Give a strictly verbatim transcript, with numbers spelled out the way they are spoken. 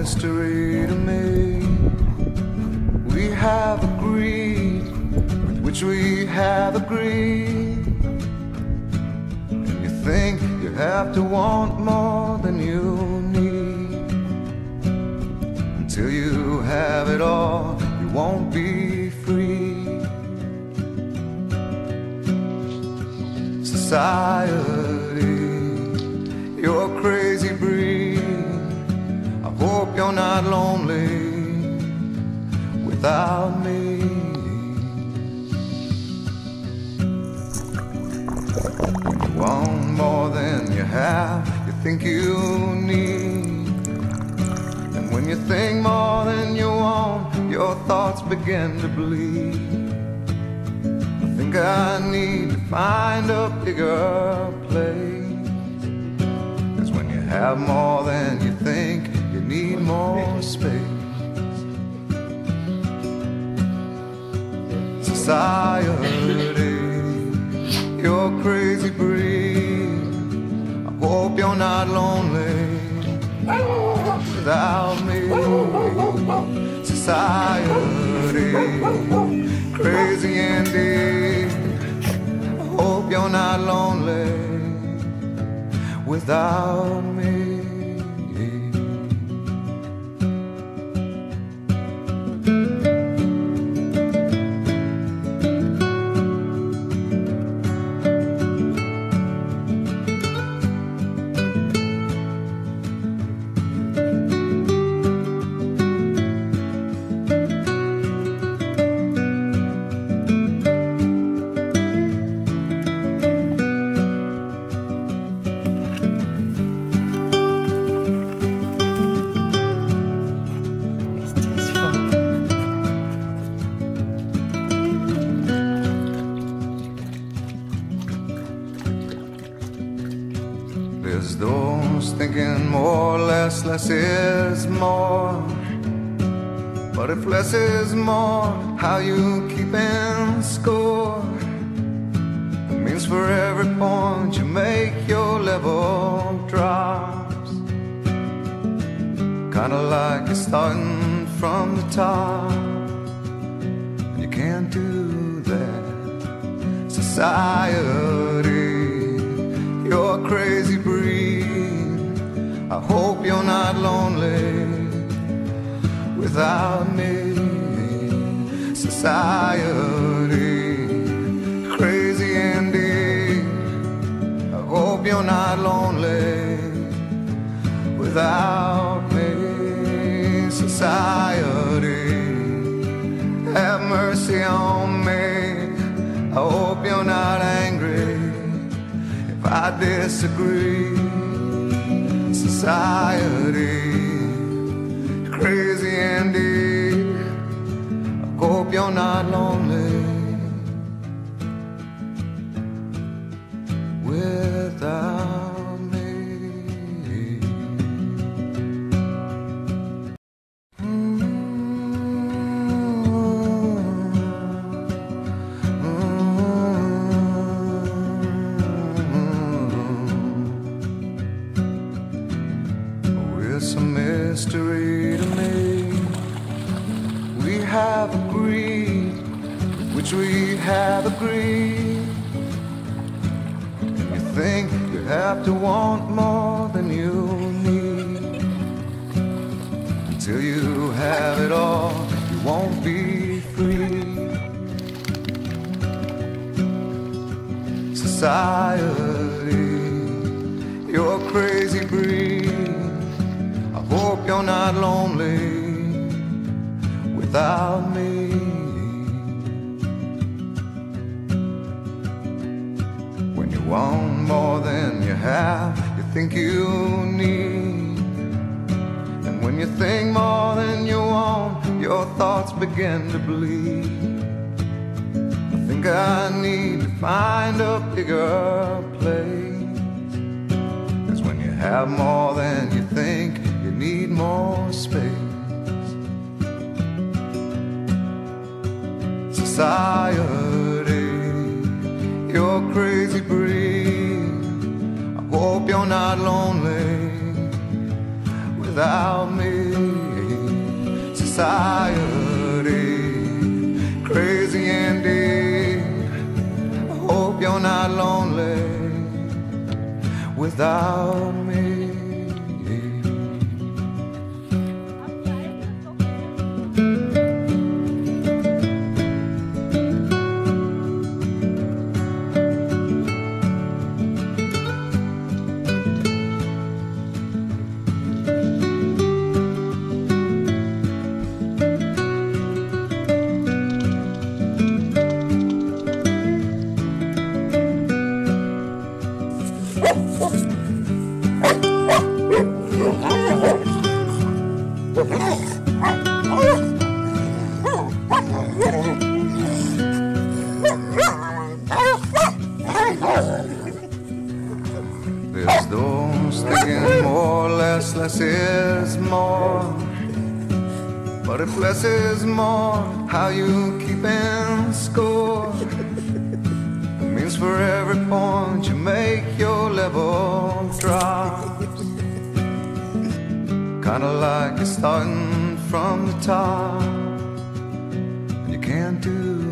mystery to me. We have agreed with which we have agreed. And you think you have to want more than you need. Until you have it all, you won't be free. Society, you're a crazy breed. I hope you're not lonely without me. When you want more than you have, you think you need. And when you think more than you want, your thoughts begin to bleed. I think I need to find a bigger place. 'Cause when you have more than you think, you need more space. Society, you're a crazy breed. I hope you're not lonely without me. Society, crazy indeed. I hope you're not lonely without me. There's those thinking more or less, less is more. But if less is more, how you keeping score? It means for every point you make, your level drops. Kinda like you're starting from the top, and you can't do that. Society, you're a crazy breed. I hope you're not lonely without me. Society, crazy indeed. I hope you're not lonely without me. Society, have mercy on me. I hope you're not angry if I disagree. Society, crazy indeed. I hope you're not lonely without me. It's a mystery to me. We have agreed, which we have agreed. And you think you have to want more than you need. Until you have it all, you won't be free. Society, you're a crazy breed. I hope you're not lonely without me. When you want more than you have, you think you need. And when you think more than you want, your thoughts begin to bleed. I think I need to find a bigger place. 'Cause when you have more than you think, you need more space. Society, you're a crazy breed. I hope you're not lonely without me. society. Crazy indeed. I hope you're not lonely without me. There's those thinking more, less, less is more. But if less is more, how you keeping score? It means for every point you make, your level drops. Kinda like you're starting from the top, and you can't do